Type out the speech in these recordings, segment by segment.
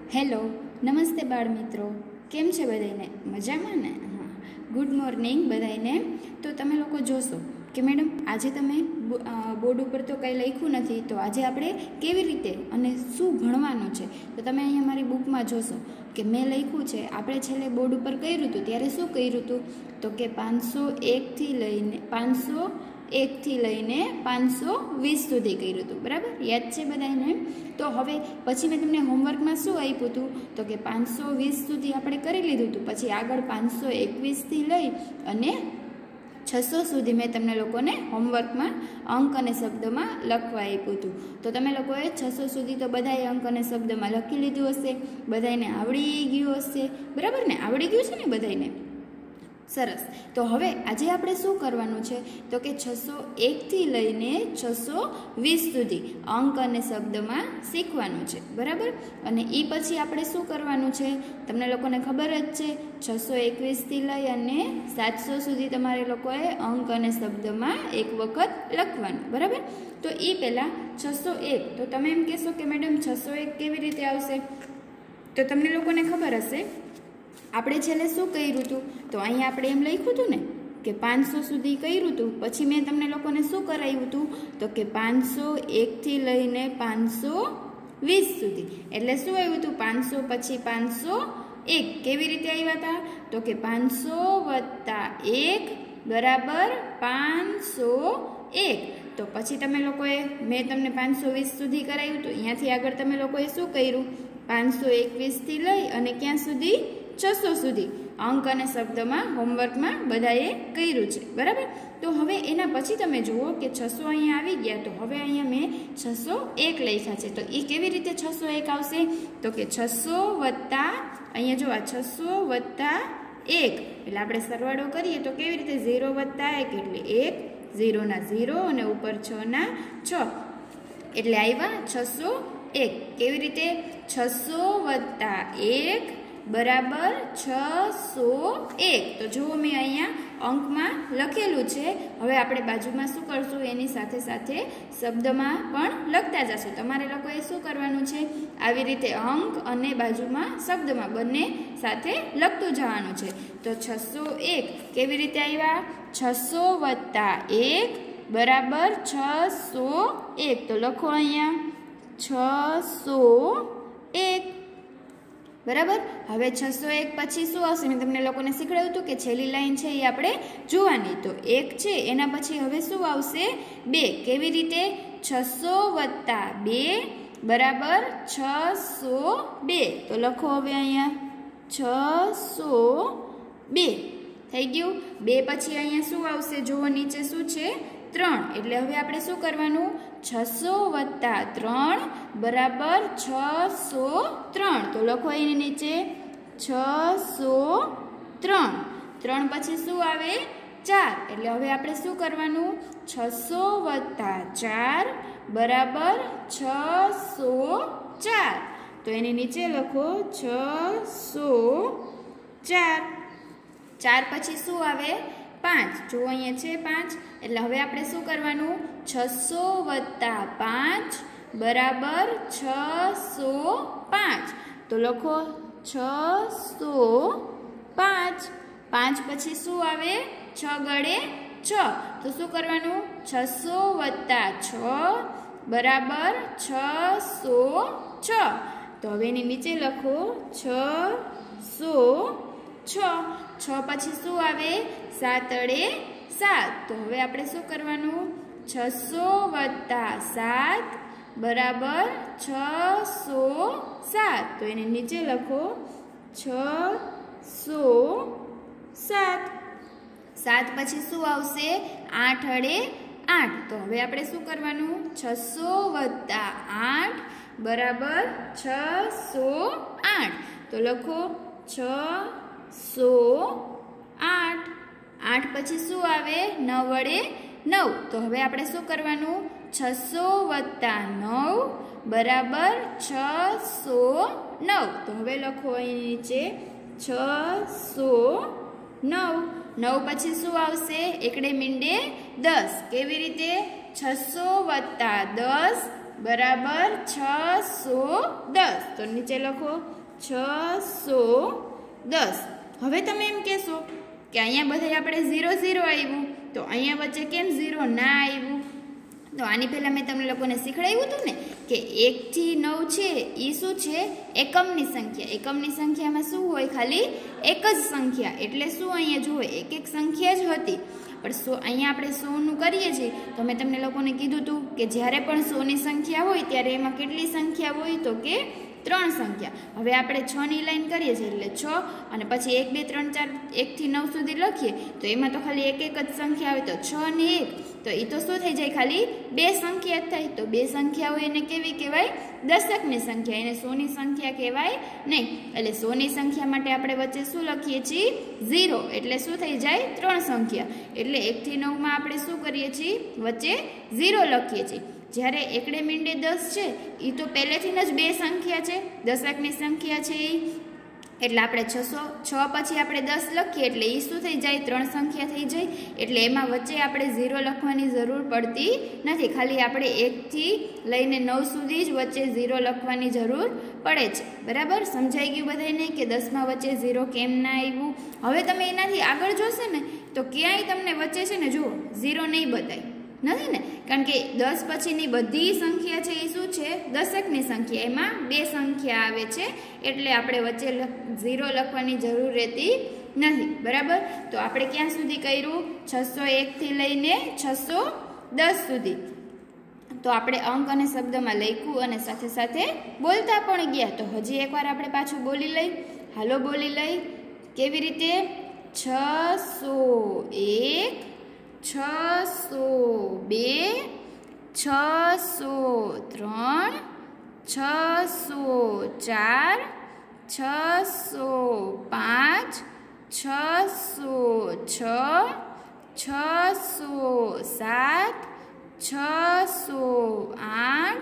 Hello, નમસ્તે બાળ મિત્રો. કેમ છે બધાને? મજામાં ને? હા, ગુડ મોર્નિંગ બધાને. તો તમે લોકો જોશો કે મેડમ આજે તમે બોર્ડ ઉપર તો કંઈ લખ્યું નથી, તો આજે આપણે કેવી રીતે અને શું ભણવાનું છે તો તમે અહીંયા મારી બુકમાં જોશો કે મેં લખ્યું છે. આપણે છેલ્લે બોર્ડ ઉપર કર્યું હતું ત્યારે શું કર્યું હતું તો કે 501થી લઈને 520 સુધી કર્યું હતું. બરાબર, યાદ છે બધાને? તો હવે પછી મેં તમને હોમવર્કમાં શું આપ્યું હતું તો કે 520 સુધી આપણે કરી લીધું હતું. પછી આગળ 521થી લઈ અને 600 સુધી મેં તમને લોકોને હોમવર્કમાં અંક અને શબ્દમાં લખવા આપ્યું હતું. તો તમે લોકોએ 600 સુધી તો બધાએ અંક અને શબ્દમાં લખી લીધું હશે, બધાને આવડી ગયું હશે. બરાબર ને? આવડી ગયું છે ને બધાને? સરસ. તો હવે આજે આપણે શું કરવાનું છે તો કે 601થી લઈને 620 સુધી અંક અને શબ્દમાં શીખવાનું છે. બરાબર, અને એ પછી આપણે શું કરવાનું છે તમને લોકોને ખબર જ છે. 621થી લઈ અને 700 સુધી તમારે લોકોએ અંક અને શબ્દમાં એક વખત લખવાનું. બરાબર, તો એ પહેલાં 601. તો તમે એમ કહેશો કે મેડમ 601 કેવી રીતે આવશે? તો તમને લોકોને ખબર હશે આપણે છેલ્લે શું કર્યું હતું તો અહીંયા આપણે એમ લખ્યું હતું ને કે 500 સુધી કર્યું હતું. પછી મેં તમને લોકોને શું કરાવ્યું હતું તો કે 501થી લઈને 520 સુધી. એટલે શું આવ્યું હતું 500 પછી 501. કેવી રીતે આવ્યા હતા તો કે 500 + 1 બરાબર 501. તો પછી તમે લોકોએ મેં તમને 520 સુધી કરાવ્યું હતું. અહીંયાથી આગળ તમે લોકોએ શું કર્યું 521થી લઈ અને ક્યાં સુધી 600 સુધી અંક અને શબ્દમાં હોમવર્કમાં બધાએ કર્યું છે. બરાબર, તો હવે એના પછી તમે જુઓ કે 600 અહીંયા આવી ગયા. તો હવે અહીંયા મેં 601 લખ્યા છે. તો એ કેવી રીતે 601 આવશે તો કે 600 + અહીંયા જો આ 600 + 1 એટલે આપણે સરવાળો કરીએ તો કેવી રીતે 0 + 1 એટલે 1, 0 ના 0 અને ઉપર 6 ના 6 એટલે આવ્યા 601. કેવી રીતે 600 + 1 બરાબર 601. તો જુઓ મેં અહીંયા અંકમાં લખેલું છે. હવે આપણે બાજુમાં શું કરશું એની સાથે સાથે શબ્દમાં પણ લખતા જશું. તમારે લોકોએ શું કરવાનું છે આવી રીતે અંક અને બાજુમાં શબ્દમાં બંને સાથે લખતું જવાનું છે. તો 601 કેવી રીતે આવ્યા 600 + 1 બરાબર 601. તો લખો અહીંયા 601. બરાબર, હવે 601 પછી શું આવશે? મેં તમને લોકોને શીખવાડ્યું હતું કે છેલ્લી લાઈન છે એ આપણે જોવાની. તો 1 છે એના પછી હવે શું આવશે 2. કેવી રીતે 600 + 2 બરાબર 602. તો લખો હવે અહીંયા 602 થઈ ગયું. 2 પછી અહીંયા શું આવશે જુઓ નીચે શું છે 3. એટલે હવે આપણે શું કરવાનું 600 + 3 બરાબર 603. તો લખો એની નીચે 603. 3 પછી શું આવે 4. એટલે હવે આપણે શું કરવાનું 600 + 4 બરાબર 604. તો એની નીચે લખો 604. 4 પછી શું આવે 5. જો અહીંયા છે 5. એટલે હવે આપણે શું કરવાનું 600 + 5 બરાબર 605. તો લખો 605. 5 પછી શું આવે 6 ગળે 6. તો શું કરવાનું 600 + 6 બરાબર 606. તો હવે એની નીચે લખો 606. 6 પછી શું આવે 7 અડે 7. તો હવે આપણે શું કરવાનું 600 + 7 બરાબર 607. તો એની નીચે લખો 607. 7 પછી શું આવશે 8 અડે 8. તો હવે આપણે શું કરવાનું 600 + 8 બરાબર 608. તો લખો 608. 8 પછી શું આવે 9 વડે 9. તો હવે આપણે શું કરવાનું 600 + 9 બરાબર 609. તો હવે લખો અહીં નીચે 609. 9 પછી શું આવશે એકડે મીંડે 10. કેવી રીતે 600 + 10 બરાબર 610. તો નીચે લખો 610. હવે તમે એમ કહેશો કે અહીંયા બધા આપણે 0 0 આવ્યું, તો અહીંયા વચ્ચે કેમ 0 ના આવ્યું? તો આની પહેલાં મેં તમને લોકોને શીખવાડ્યું હતું ને કે 1 થી 9 છે એ શું છે? એકમની સંખ્યા. એકમની સંખ્યામાં શું હોય? ખાલી એક જ સંખ્યા. એટલે શું અહીંયા જુઓ એક એક સંખ્યા જ હતી, પણ અહીંયા આપણે 100નું કરીએ છીએ તો મેં તમને લોકોને કીધું હતું કે જ્યારે પણ 100ની સંખ્યા હોય ત્યારે એમાં કેટલી સંખ્યા હોય? તો કે 3 સંખ્યા. હવે આપણે 6ની લાઈન કરીએ છીએ એટલે 6 અને પછી 1 2 3 4 1 થી 9 સુધી લખીએ તો એમાં તો ખાલી એક એક જ સંખ્યા આવે, તો 6 ને 1 તો એ તો શું થઈ જાય? ખાલી 2 સંખ્યા જ થાય. તો 2 સંખ્યા હોય એને કેવી કહેવાય? દશકની સંખ્યા. એને 100ની સંખ્યા કહેવાય નહીં. એટલે 100ની સંખ્યા માટે આપણે વચ્ચે શું લખીએ છીએ? 0. એટલે શું થઈ જાય? 3 સંખ્યા. એટલે 1 થી 9માં આપણે શું કરીએ છીએ? વચ્ચે 0 લખીએ છીએ. જ્યારે એકડે મીંડે 10 છે એ તો પહેલેથી જ 2 સંખ્યા છે, દશકની સંખ્યા છે એ. એટલે આપણે 6 પછી આપણે 10 લખીએ એટલે એ શું થઈ જાય? 3 સંખ્યા થઈ જાય. એટલે એમાં વચ્ચે આપણે 0 લખવાની જરૂર પડતી નથી. ખાલી આપણે 1 થી લઈને 9 સુધી જ વચ્ચે 0 લખવાની જરૂર પડે છે. બરાબર? સમજાઈ ગયું બધાને કે 10માં વચ્ચે 0 કેમ ના આવ્યું? હવે તમે એનાથી આગળ જોશે ને તો ક્યાંય તમને વચ્ચે છે ને જુઓ 0 નહીં બતાય નથી ને, કારણ કે 10 પછીની બધી સંખ્યા છે એ શું છે? દશકની સંખ્યા. એમાં 2 સંખ્યા આવે છે એટલે આપણે વચ્ચે 0 લખવાની જરૂર રહેતી નથી. બરાબર? તો આપણે ક્યાં સુધી કર્યું? 601 થી લઈને 610 સુધી. તો આપણે અંક અને શબ્દમાં લખ્યું અને સાથે સાથે બોલતા પણ ગયા. તો હજી એકવાર આપણે પાછું બોલી લઈ. હાલો બોલી લઈ. કેવી રીતે? 601 602 603 604 605 606 607 608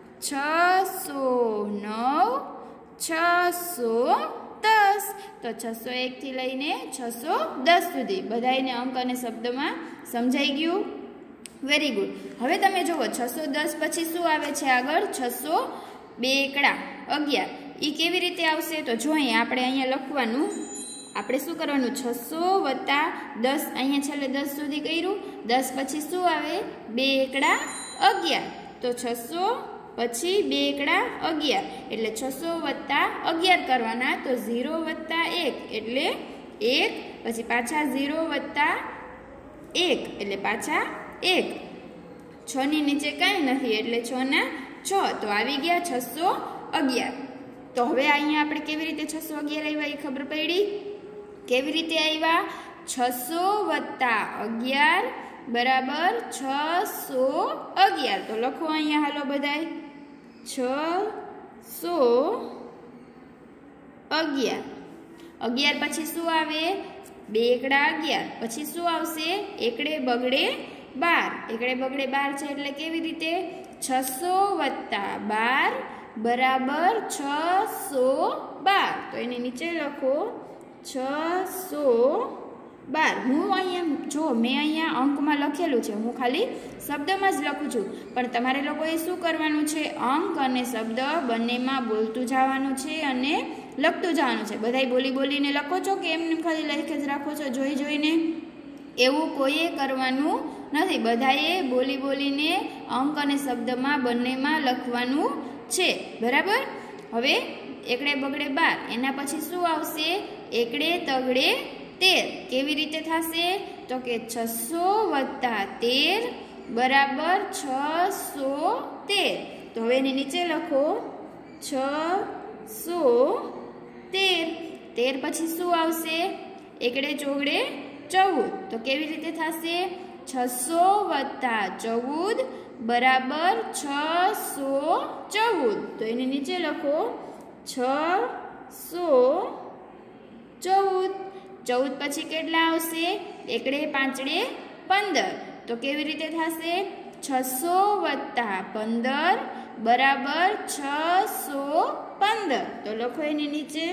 609 610. તો 601 થી લઈને 610 સુધી બધાને અંક અને શબ્દમાં સમજાઈ ગયું? Very good. હવે તમે જુઓ 610 પછી શું આવે છે આગળ? 602 એકડા 11. એ કેવી રીતે આવશે? તો જો આપણે અહીંયા લખવાનું, આપણે શું કરવાનું? 600 વત્તા 10, અહીંયા છેલ્લે 10 સુધી કર્યું. 10 પછી શું આવે? 2 એકડા 11. તો 600 પછી 2 એકડા 11 એટલે 600 વત્તા 11 કરવાના. તો 0 વત્તા 1 એટલે 1, પછી પાછા 0 વત્તા 1 એટલે પાછા 1. 6 ની નીચે કાંઈ નથી એટલે 6 ના 6. તો આવી ગયા 611. તો હવે અહીંયા આપણે કેવી રીતે 611 આવ્યા એ ખબર પડી? કેવી રીતે આવ્યા? 600 વત્તા 11 બરાબર 611. તો લખો અહીંયા હાલો બધાય 611. 11 પછી શું આવે? 2 એકડા 11. પછી શું આવશે? એકડે બગડે 12. એકડે બગડે 12 છે એટલે કેવી રીતે? 600 વત્તા 12 બરાબર 612. તો એની નીચે લખો 612. હું અહીંયા જો મેં અહીંયા અંકમાં લખેલું છે, હું ખાલી શબ્દમાં જ લખું છું, પણ તમારે લોકોએ શું કરવાનું છે? અંક અને શબ્દ બંનેમાં બોલતું જવાનું છે અને લખતું જવાનું છે. બધાય બોલી બોલીને લખો છો કે એમને ખાલી લખે જ રાખો છો જોઈ જોઈને? એવું કોઈએ કરવાનું નથી. બધાએ બોલી બોલીને અંક અને શબ્દમાં બંનેમાં લખવાનું છે. બરાબર? હવે એકડે બગડે 12 એના પછી શું આવશે? એકડે તગડે 13. કેવી રીતે થશે? તો કે 600 વત્તા 13 બરાબર 613. તો હવે એની નીચે લખો 613. 13 પછી શું આવશે? એકડે ચોગડે 14. તો કેવી રીતે થશે? 600 વત્તા 14 બરાબર 614. તો એની નીચે લખો 614. 14 પછી કેટલા આવશે? એકડે પાંચડે 15. તો કેવી રીતે થશે? 600 વત્તા 15 બરાબર 615. તો લખો એની નીચે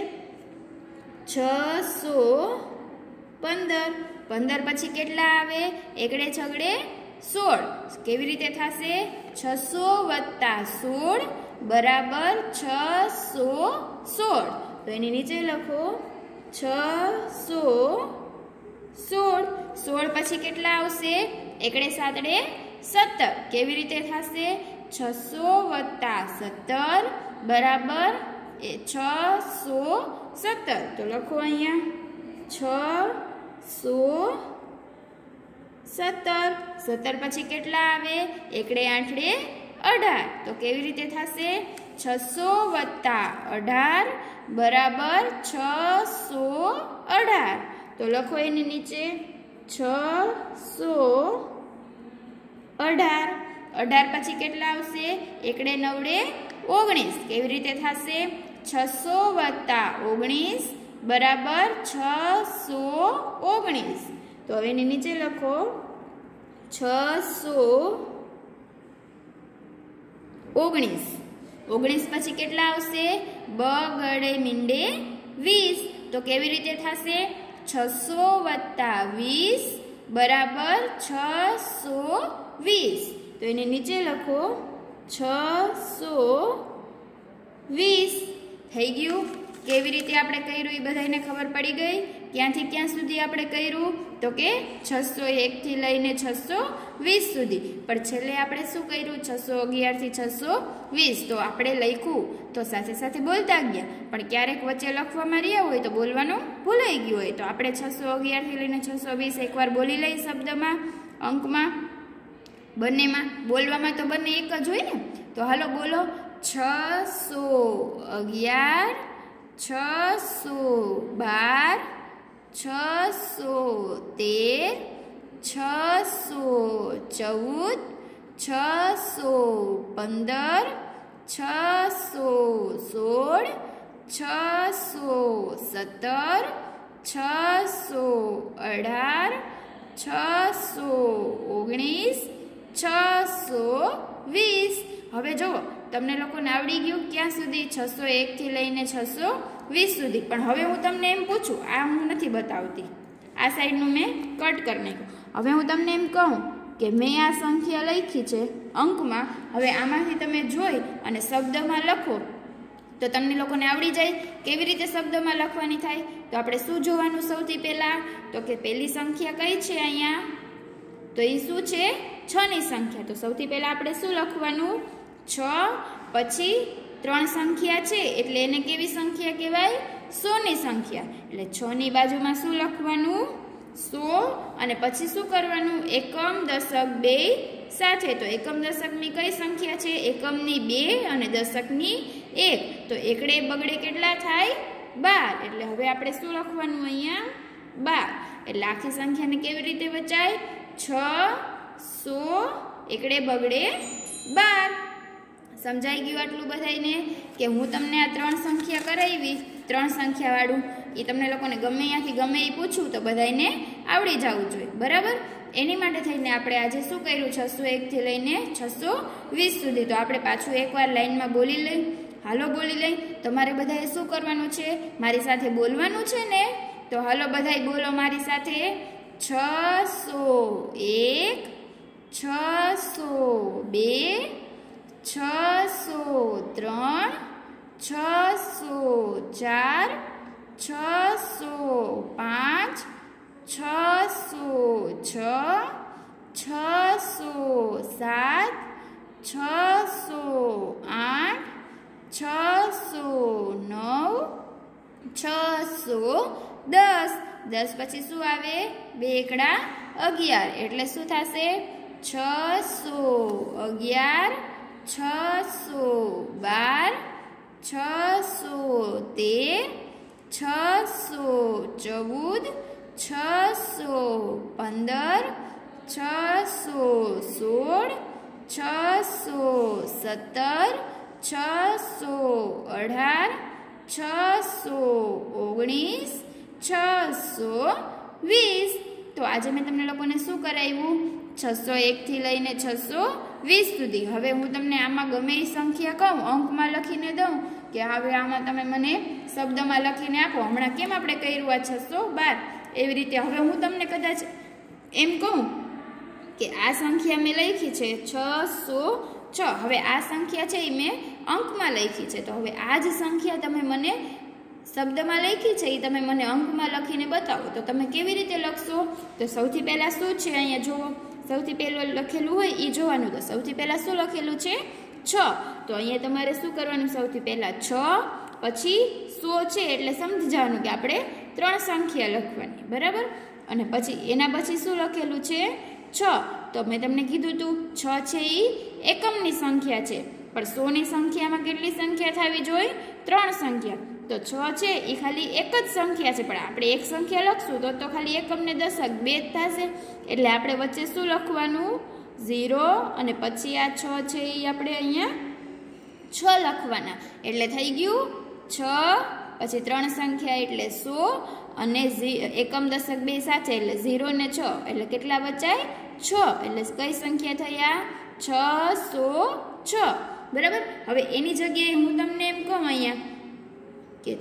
615. 15 પછી કેટલા આવે? એકડે છગડે 16. કેવી રીતે થશે? 600 + 16 બરાબર 616. તો એની નીચે લખો 616. 16 પછી કેટલા આવશે? એકડે સાતડે 17. કેવી રીતે થશે? 600 + 17 બરાબર 617. તો લખો અહીંયા 617. 17 પછી કેટલા આવે? એકડે આઠડે 18. તો કેવી રીતે થશે? 600 + 18 બરાબર 618. તો લખો એની નીચે 618. 18 પછી કેટલા આવશે? એકડે નવડે 19. કેવી રીતે થશે? 600 + 19 બરાબર 619. તો હવે એની નીચે લખો 619. 19 પછી કેટલા આવશે? બગડે મીંડે 20. તો કેવી રીતે થશે? 600 + 20 બરાબર 620. તો એને નીચે લખો 620. થઈ ગયું? કેવી રીતે આપણે કર્યું એ બધાને ખબર પડી ગઈ? ક્યાંથી ક્યાં સુધી આપણે કર્યું? તો કે 601 થી લઈને 620 સુધી. પણ છેલ્લે આપણે શું કર્યું? 611 થી 620. તો આપણે લખ્યું તો સાથે સાથે બોલતા ગયા, પણ ક્યારેક વચ્ચે લખવામાં રહ્યા હોય તો બોલવાનું ભૂલાઈ ગયું હોય, તો આપણે 611 થી લઈને 620 એકવાર બોલી લઈ શબ્દમાં, અંકમાં, બંનેમાં. બોલવામાં તો બંને એક જ હોય ને. તો હાલો બોલો 611, 612, 613, 614, 615, 616, 617, 618, 619, 620. હવે જુઓ, તમને લોકોને આવડી ગયું ક્યાં સુધી? 601 થી લઈને 620 સુધી. પણ હવે હું તમને એમ પૂછું, આ હું નથી બતાવતી, આ સાઈડનું મેં કટ કરી નાખ્યું. હવે હું તમને એમ કહું કે મેં આ સંખ્યા લખી છે અંકમાં, હવે આમાંથી તમે જોઈ અને શબ્દમાં લખો તો તમને લોકોને આવડી જાય કેવી રીતે શબ્દમાં લખવાની થાય. તો આપણે શું જોવાનું સૌથી પહેલા? તો કે પહેલી સંખ્યા કઈ છે અહીંયા? તો એ શું છે? 6 ની સંખ્યા. તો સૌથી પહેલા આપણે શું લખવાનું? 6. પછી 3 સંખ્યા છે એટલે એને કેવી સંખ્યા કહેવાય? 100 ની સંખ્યા. એટલે 6 ની બાજુમાં શું લખવાનું? 100. અને પછી શું કરવાનું? એકમ દશક બે સાથે. તો એકમ દશકની કઈ સંખ્યા છે? એકમની 2 અને દશકની 1. તો એકડે બગડે કેટલા થાય? 12. એટલે હવે આપણે શું લખવાનું અહીંયા? 12. એટલે આખી સંખ્યાને કેવી રીતે વચાય? 600 એકડે બગડે 12. સમજાઈ ગયું આટલું બધાને? કે હું તમને આ 3 સંખ્યા કરાવી, 3 સંખ્યાવાળું, એ તમને લોકોને ગમે ત્યાંથી ગમે એ પૂછું તો બધાને આવડી જવું જોઈએ, બરાબર? એની માટે થઈને આપણે આજે શું કર્યું? 601 થી લઈને 620 સુધી. તો આપણે પાછું એકવાર લાઈનમાં બોલી લઈ. હાલો બોલી લઈ. તમારે બધાએ શું કરવાનું છે? મારી સાથે બોલવાનું છે ને? તો હાલો બધાય બોલો મારી સાથે. 601, 602, 603, 604, 605, 606, 607, 608, 609, 610. 10 પછી શું આવે? 2 એકડા 11. એટલે શું થશે? 611, 612, 613, 614, 615, 616, 617, 618, 619, 620. તો આજે મેં તમને લોકોને શું કરાવ્યું? 601 થી લઈને 620 સુધી. હવે હું તમને આમાં ગમે એ સંખ્યા કહું, અંકમાં લખીને દઉં કે હવે આમાં તમે મને શબ્દમાં લખીને આપો. હમણાં કેમ આપણે કર્યું આ 612? એવી રીતે હવે હું તમને કદાચ એમ કહું કે આ સંખ્યા મેં લખી છે 6। હવે આ સંખ્યા છે એ મેં અંકમાં લખી છે, તો હવે આ જ સંખ્યા તમે મને શબ્દમાં લખી છે એ તમે મને અંકમાં લખીને બતાવો, તો તમે કેવી રીતે લખશો? તો સૌથી પહેલાં શું છે અહીંયા જુઓ, સૌથી પહેલું લખેલું હોય એ જોવાનું. તો સૌથી પહેલાં શું લખેલું છે? 6. તો અહીંયા તમારે શું કરવાનું? સૌથી પહેલાં 6 પછી 100 છે એટલે સમજી જવાનું કે આપણે 3 સંખ્યા લખવાની, બરાબર. અને પછી એના પછી શું લખેલું છે? 6. તો મેં તમને કીધું હતું 6 છે એ એકમની સંખ્યા છે, પણ 100ની સંખ્યામાં કેટલી સંખ્યા થવી જોઈએ? 3 સંખ્યા. તો 6 છે એ ખાલી એક જ સંખ્યા છે, પણ આપણે એક સંખ્યા લખશું તો ખાલી એકમ ને દશક 2 જ થશે. એટલે આપણે વચ્ચે શું લખવાનું? 0. અને પછી આ 6 છે એ આપણે અહીંયા 6 લખવાના. એટલે થઈ ગયું 6 પછી 3 સંખ્યા એટલે 100 અને એકમ દશક 2 સાથે એટલે 0 ને 6 એટલે કેટલા બચાય? 6. એટલે કઈ સંખ્યા થયા? 606, બરાબર. હવે એની જગ્યાએ હું તમને એમ કહું અહીંયા કે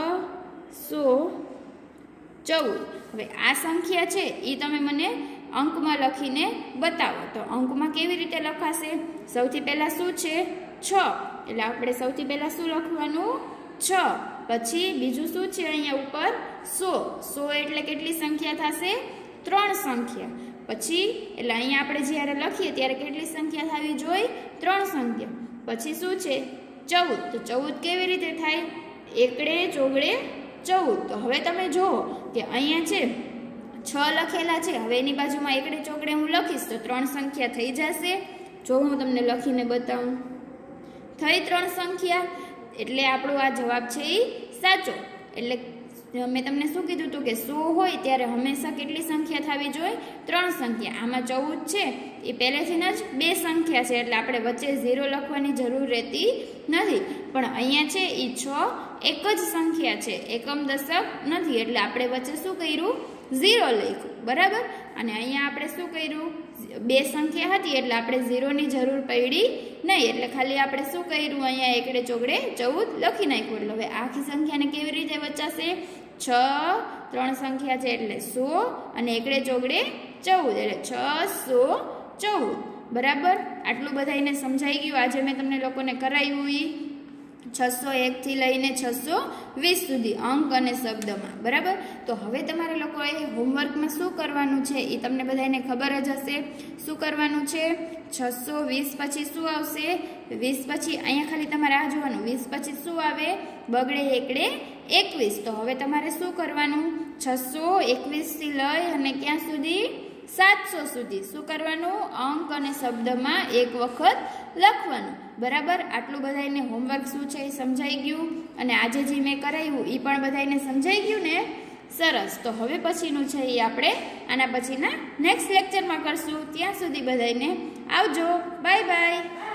614. હવે આ સંખ્યા છે એ તમે મને અંકમાં લખીને બતાવો. તો અંકમાં કેવી રીતે લખાશે? સૌથી પહેલાં શું છે? 6. એટલે આપણે સૌથી પહેલાં શું લખવાનું? 6. પછી બીજું શું છે અહીંયા ઉપર? 100. એટલે કેટલી સંખ્યા થશે? 3 સંખ્યા. પછી એટલે અહીંયા આપણે જ્યારે લખીએ ત્યારે કેટલી સંખ્યા થવી જોઈએ? 3 સંખ્યા. પછી શું છે? 14. તો 14 કેવી રીતે થાય? એકડે ચોગડે 14. તો હવે તમે જુઓ કે અહીંયા છે 6 લખેલા છે, હવે એની બાજુમાં એકડે ચોગડે હું લખીશ તો 3 સંખ્યા થઈ જશે. જો હું તમને લખીને બતાવું, થઈ 3 સંખ્યા. એટલે આપણો આ જવાબ છે એ સાચો. એટલે મેં તમને શું કીધું હતું કે 100 હોય ત્યારે હંમેશા કેટલી સંખ્યા થવી જોઈએ? 3 સંખ્યા. આમાં 14 છે એ પહેલેથી જ 2 સંખ્યા છે, એટલે આપણે વચ્ચે 0 લખવાની જરૂર રહેતી નથી. પણ અહીંયા છે એ 6 એક જ સંખ્યા છે, એકમ દશક નથી, એટલે આપણે વચ્ચે શું કર્યું? 0 લખ્યું, બરાબર. અને અહીંયા આપણે શું કર્યું? 2 સંખ્યા હતી એટલે આપણે 0ની જરૂર પડી નહીં, એટલે ખાલી આપણે શું કર્યું? અહીંયા એકડે ચોગડે 14 લખી નાખ્યું. એટલે હવે આખી સંખ્યાને કેવી રીતે વચાશે? 6, 3 સંખ્યા છે એટલે 100 અને એકડે ચોગડે 14 એટલે 614, બરાબર. આટલું બધાને સમજાઈ ગયું? આજે મેં તમને લોકોને કરાવ્યું એ 601 થી લઈને 620 સુધી અંક અને શબ્દમાં, બરાબર. તો હવે તમારે લોકોએ હોમવર્કમાં શું કરવાનું છે એ તમને બધાને ખબર જ હશે. શું કરવાનું છે? 620 પછી શું આવશે? 20 પછી અહીંયા ખાલી તમારે આ જોવાનું, 20 પછી શું આવે? બગડે એકડે 21. તો હવે તમારે શું કરવાનું? 621 થી લઈ અને ક્યાં સુધી? 700 સુધી શું કરવાનું? અંક અને શબ્દમાં એક વખત લખવાનું, બરાબર. આટલું બધાને હોમવર્ક શું છે એ સમજાઈ ગયું? અને આજે જે મેં કરાવ્યું એ પણ બધાને સમજાઈ ગયું ને? સરસ. તો હવે પછીનું છે એ આપણે આના પછીના નેક્સ્ટ લેક્ચરમાં કરશું. ત્યાં સુધી બધાને આવજો. Bye by.